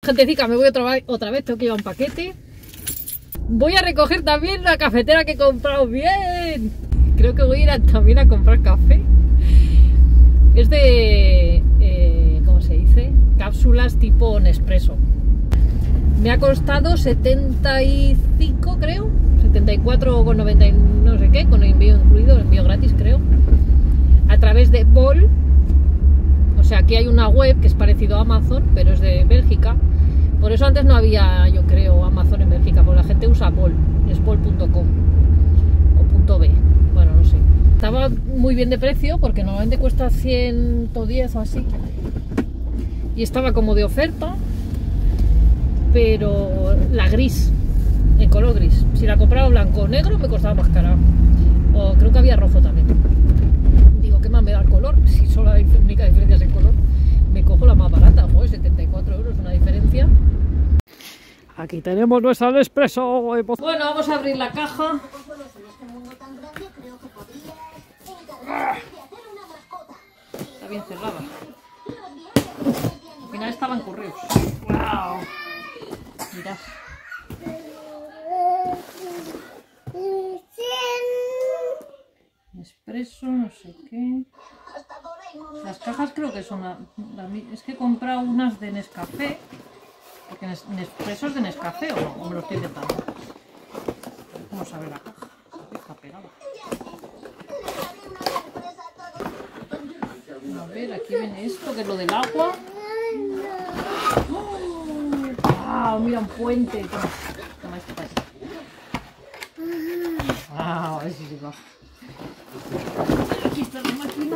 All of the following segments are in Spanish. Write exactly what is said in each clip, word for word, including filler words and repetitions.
Gentecica, me voy otra vez, otra vez, tengo que llevar un paquete. Voy a recoger también la cafetera que he comprado. ¡Bien! Creo que voy a ir a, también a comprar café. Es de... Eh, ¿cómo se dice? Cápsulas tipo Nespresso. Me ha costado setenta y cinco, creo. setenta y cuatro con noventa y no sé qué, con el envío incluido, el envío gratis, creo. A través de Bol. O sea, aquí hay una web que es parecido a Amazon, pero es de Bélgica. Por eso antes no había, yo creo, Amazon en Bélgica, porque la gente usa Bol. Es bol punto com o .b. Bueno, no sé. Estaba muy bien de precio, porque normalmente cuesta ciento diez o así. Y estaba como de oferta. Pero la gris, en color gris. Si la compraba blanco o negro me costaba más cara. O creo que había rojo también. Digo, ¿qué más me da el color? Si solo hay única diferencia es el color. Me cojo la más barata, joder, setenta y cuatro euros, una diferencia. Aquí tenemos nuestra Nespresso. Bueno, vamos a abrir la caja. Está bien cerrada. Al final estaban correos. ¡Wow! Mirad. Nespresso, no sé qué. Las cajas creo que son... La, la, es que he comprado unas de Nescafé. Porque Nespresso es de Nescafé, ¿o no? O me lo estoy inventando. Vamos a ver la caja. Está pegada. A ver, aquí viene esto, que es lo del agua. ¡Wow! Mira, un puente. Toma, toma esto para ahí. ¡Wow! A ver si se va. Aquí está la máquina.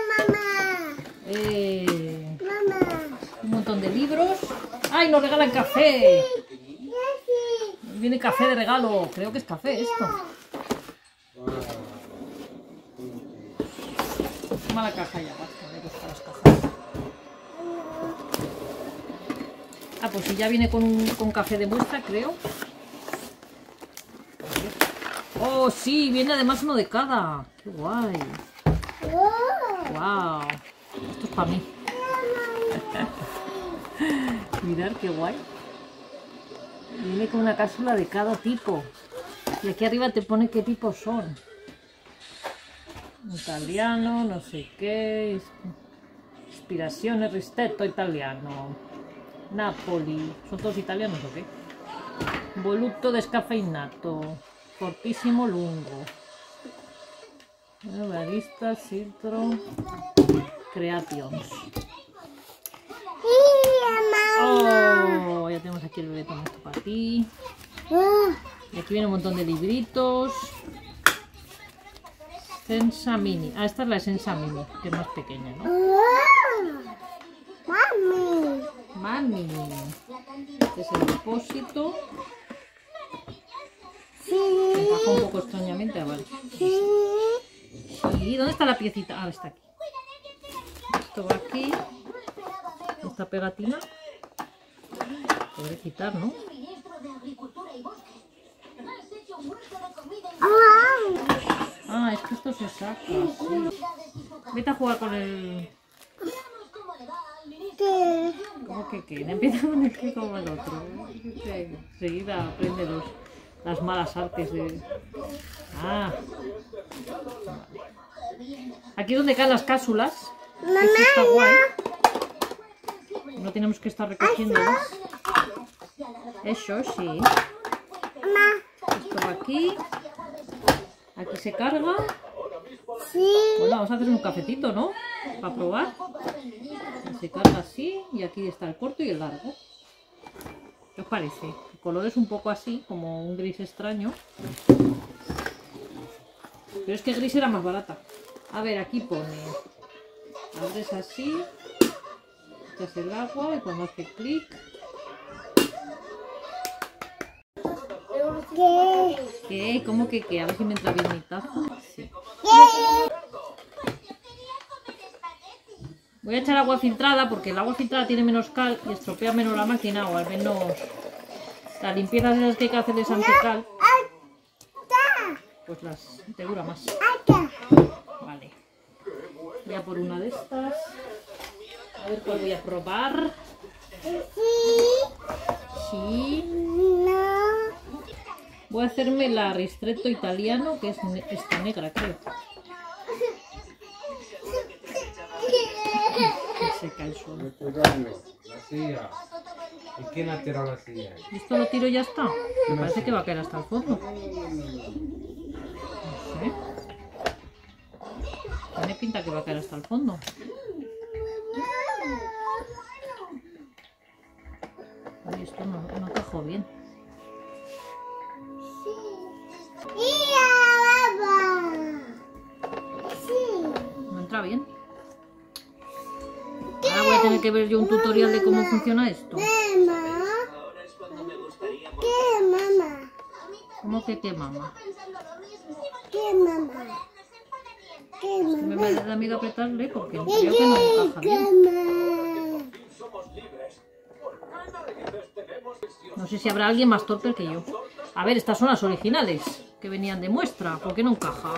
Eh, un montón de libros. ¡Ay, nos regalan café! Viene café de regalo. Creo que es café esto. Toma la caja ya, basta. Me gustan las cajas. Ah, pues si ya viene con, un, con café de muestra, creo. Oh, sí, viene además uno de cada. ¡Qué guay! ¡Wow! Esto es para mí. Mirad qué guay. Viene con una cápsula de cada tipo. Y aquí arriba te pone qué tipos son. Italiano, no sé qué. Inspiraciones, Risteto italiano. Napoli. ¿Son todos italianos o qué? Voluto descafeinato. Fortissimo lungo. Barista, Citro. Creations. Oh, ya tenemos aquí el bebé, toma esto para ti. Y aquí viene un montón de libritos. Sensa Mini. Ah, esta es la Sensa Mini, que es más pequeña, ¿no? Mami. Mami. Este es el depósito. Me encaja un poco extrañamente, ah, vale. ¿Y dónde está la piecita? Ah, está aquí. Esto va aquí. Esta pegatina. Podré quitar, ¿no? Ah, es que esto se saca. Sí. Vete a jugar con el... ¿Qué? ¿Cómo que qué? Empieza con el que como el otro. Enseguida aprende los, las malas artes de... Ah. Aquí es donde caen las cápsulas. Esto está guay. No tenemos que estar recogiéndolas. Eso sí. Esto va aquí. Aquí se carga. Bueno, vamos a hacer un cafetito, ¿no? Para probar. Se carga así. Y aquí está el corto y el largo. ¿Qué os parece? El color es un poco así, como un gris extraño. Pero es que gris era más barata. A ver, aquí pone... Abres así. Echas el agua y cuando hace clic. ¿Qué? ¿Qué? ¿Cómo que qué? A ver si me entra bien mi taza. Sí. Voy a echar agua filtrada porque el agua filtrada tiene menos cal y estropea menos la máquina, o al menos las limpiezas esas que hay que hacerles antical, pues las te dura más. Vale. Voy a por una de estas. A ver cuál voy a probar. así. Voy a hacerme la ristretto italiano, que es ne esta negra, creo. Se cae el suelo. La silla. ¿Y quién ha tirado la silla? ¿Esto lo tiro y ya está? Me parece que va a caer hasta el fondo. No sé. Tiene pinta que va a caer hasta el fondo. Ay, esto no, no cajó bien. No entra bien. Ahora voy a tener que ver yo un tutorial de cómo funciona esto. ¿Qué mamá? ¿Cómo que qué mamá? ¿Qué mamá? ¿Qué Es que me mamá? da miedo apretarle porque creo que no encaja bien. No sé si habrá alguien más torpe que yo. A ver, estas son las originales que venían de muestra. ¿Por qué no encaja?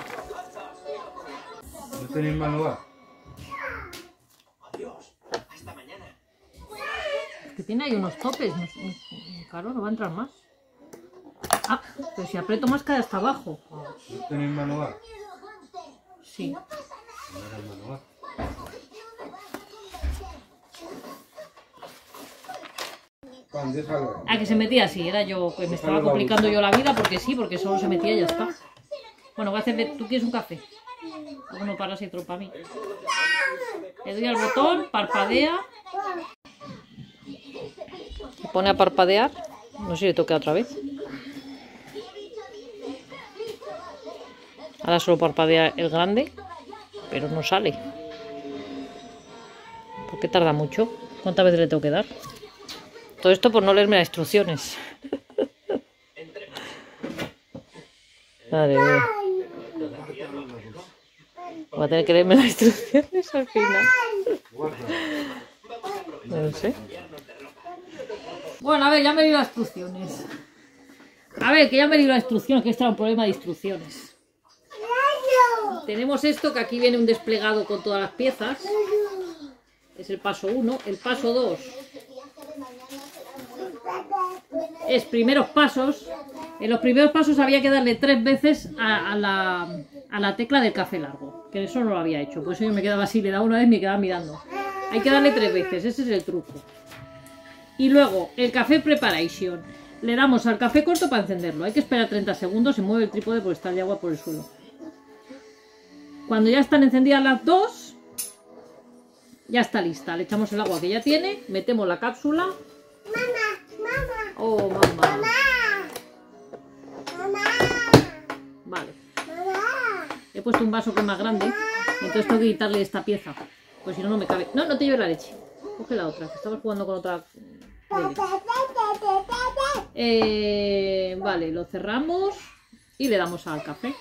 ¿No tenéis manual? Es que tiene ahí unos topes. Claro, no va a entrar más. Ah, pero si aprieto más cae hasta abajo. ¿No tenéis manual? Sí. No era el manual. Juan, déjalo. Ah, que se metía así. Era yo que me estaba complicando yo la vida porque sí, porque solo se metía y ya está. Bueno, voy a hacer... ¿Tú quieres un café? Uno para y otro para mí. Le doy al botón, parpadea. Me pone a parpadear. No sé si le toca otra vez. Ahora solo parpadea el grande, pero no sale. ¿Por qué tarda mucho? ¿Cuántas veces le tengo que dar? Todo esto por no leerme las instrucciones. Madre mía. Voy a tener que leerme las instrucciones al final. No sé. Bueno, a ver, ya me he leído las instrucciones. A ver, que ya me he leído las instrucciones, que este era un problema de instrucciones. Tenemos esto, que aquí viene un desplegado con todas las piezas. Es el paso uno. El paso dos es primeros pasos. En los primeros pasos había que darle tres veces a, a, la, a la tecla del café largo. Que eso no lo había hecho. Por eso yo me quedaba así, le daba una vez y me quedaba mirando. Hay que darle tres veces, ese es el truco. Y luego, el café preparation. Le damos al café corto para encenderlo. Hay que esperar treinta segundos, se mueve el trípode porque está el agua por el suelo. Cuando ya están encendidas las dos, ya está lista. Le echamos el agua que ya tiene, metemos la cápsula. Mamá, mamá, Oh, mamá. mamá, mamá, Vale. mamá. He puesto un vaso que es más grande, entonces tengo que quitarle esta pieza. Pues si no, no me cabe. No, no te lleves la leche. Coge la otra, que estabas jugando con otra. de leche. Eh, vale, lo cerramos y le damos al café.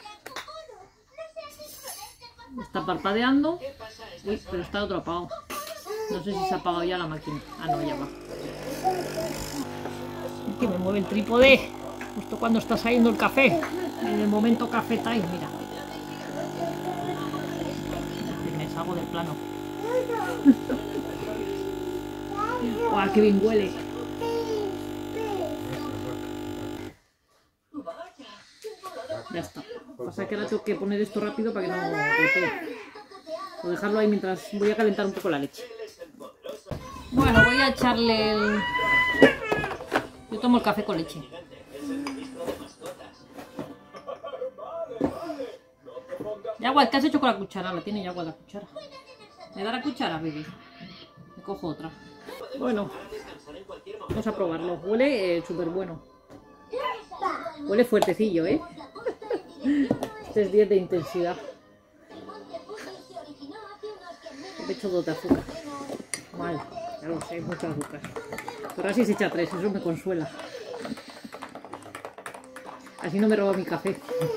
Está parpadeando. Uy, pero está otro apagado. No sé si se ha apagado ya la máquina. Ah, no, ya va. Es que me mueve el trípode. Justo cuando está saliendo el café. En el momento café time, mira. Me salgo del plano. ¡Guau, qué bien huele! Ya está. Pasa que ahora tengo que poner esto rápido para que no gotee. O dejarlo ahí mientras voy a calentar un poco la leche. Bueno, voy a echarle el... Yo tomo el café con leche. ¿Y agua? ¿Qué has hecho con la cuchara? La tiene ya agua la cuchara. ¿Me da la cuchara, baby? Me cojo otra. Bueno, vamos a probarlo. Huele eh, súper bueno. Huele fuertecillo, ¿eh? Este es diez de intensidad. Le he hecho dos de azúcar. Mal, ya lo sé, mucho azúcar. Pero así se echa tres, eso me consuela. Así no me robo mi café.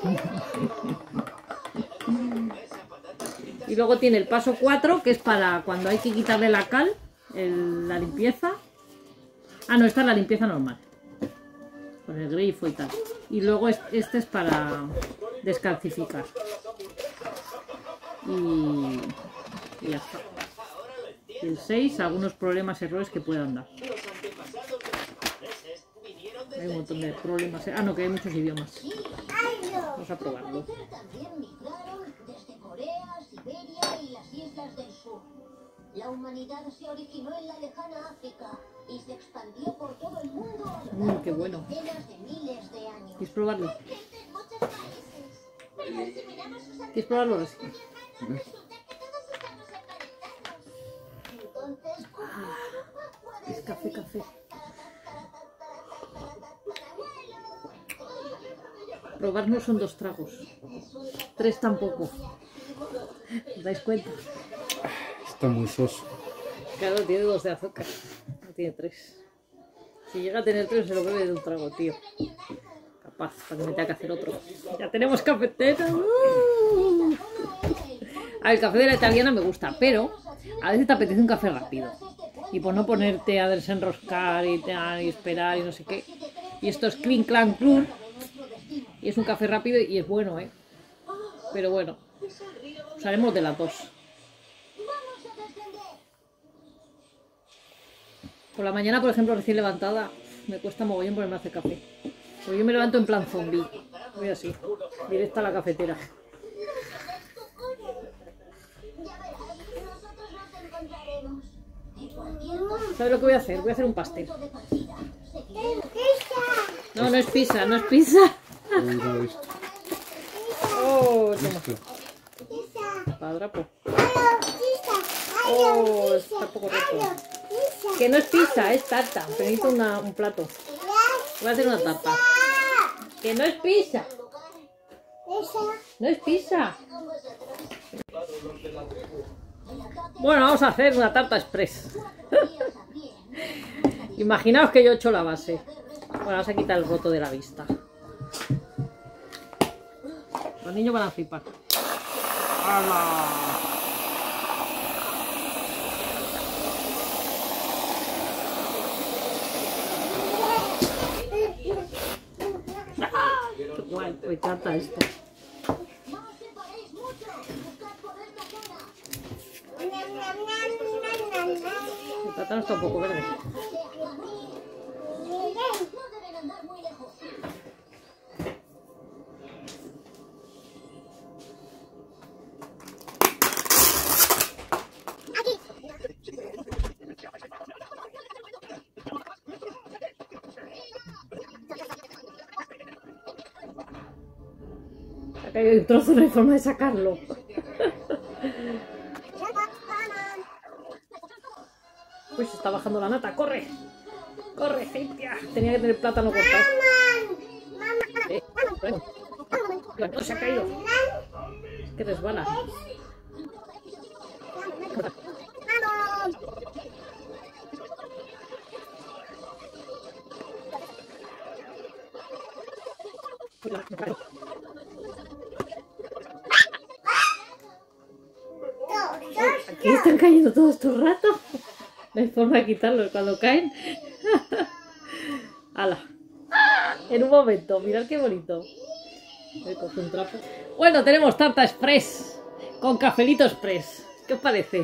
Y luego tiene el paso cuatro, que es para cuando hay que quitarle la cal, el, la limpieza. Ah, no, esta es la limpieza normal. Con el grifo y tal. Y luego este es para descalcificar. Y, y ya está. Y el seis, algunos problemas, errores que puedan dar. Hay un montón de problemas. Ah, no, que hay muchos idiomas. Vamos a probarlo. También migraron desde Corea, Siberia y las islas del sur. La humanidad se originó en la lejana África y se expandió por todo el mundo a lo Mm, largo qué de bueno. decenas de miles de años. ¿Quieres probarlo? En muchos países. Pero si miramos sus ¿Quieres probarlo? Rosy? resulta que todos estamos emparentados. Entonces, ¿cómo puede Es café, café. Probar no son dos tragos. Tres tampoco. ¿Os dais cuenta? Está muy soso. Claro, tiene dos de azúcar. No tiene tres. Si llega a tener tres, se lo bebe de un trago, tío. Capaz, para que me tenga que hacer otro. Ya tenemos cafetera. ¡Uh! A ver, el café de la italiana me gusta, pero a veces te apetece un café rápido. Y por no ponerte a desenroscar y, te- y esperar y no sé qué. Y esto es clink, clank, clun. Y es un café rápido y es bueno, ¿eh? Pero bueno, usaremos de las dos. Por la mañana, por ejemplo, recién levantada, me cuesta mogollón ponerme a hacer café. Porque yo me levanto en plan zombie. Voy así, directa a la cafetera. Ya verás, nosotros nos encontraremos. En cualquier caso, ¿Sabes lo que voy a hacer? Voy a hacer un pastel. de partida. Seguiremos. No, no es pizza, no es pizza. Mira esto. Oh, toma, Pizza. padrapo. Aló, pizza. Aló, Oh, pizza. está poco roto. Aló, pizza. Que no es pizza, es tarta. Pero necesito una- un plato. Voy a hacer una tarta. Que no es pizza. Pizza. No es pizza. Bueno, vamos a hacer una tarta express. Imaginaos que yo he hecho la base. Bueno, vamos a quitar el roto de la vista. Los niños van a flipar. ¡Hala! ¡Qué guay! Me encanta esto. No os separéis mucho. Buscad por esta zona. Nam, nam, nam, nam, nam, nam. El plátano está un poco verde. No deben andar muy lejos. Ha caído un trozo, no hay forma de sacarlo. Uy, se está bajando la nata. ¡Corre! ¡Corre, Cintia! Tenía que tener plátano cortado. Eh, bueno. No se ha caído. Es que resbala. Aquí están cayendo todos todo el rato. No hay forma de quitarlos cuando caen. ¡Hala! En un momento, mirad qué bonito. Voy a coger un trapo. Bueno, tenemos tarta express con cafelito express. ¿Qué os parece?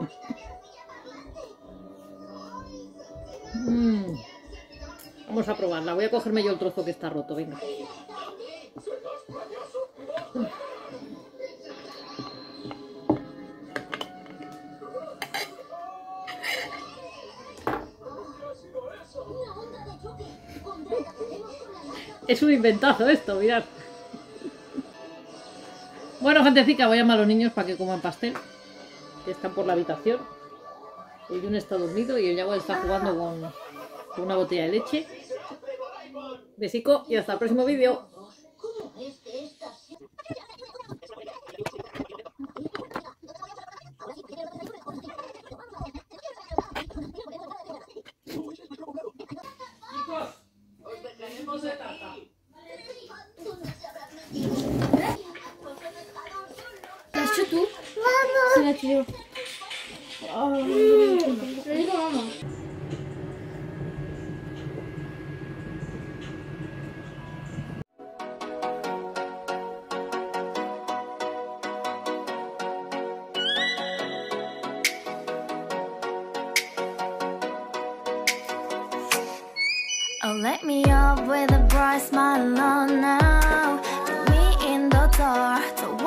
Mm. Vamos a probarla. Voy a cogerme yo el trozo que está roto. Venga. Es un inventazo esto, mirad. Bueno, gentecica, voy a llamar a los niños para que coman pastel. Que están por la habitación. El Jun está dormido y el Yago está jugando con, con una botella de leche. Besico y hasta el próximo vídeo. ¿La has hecho tú? Sí, la he hecho yo. Ay, lo digo, mamá. Oh, let me up with a bright smile on now. Put me in the dark.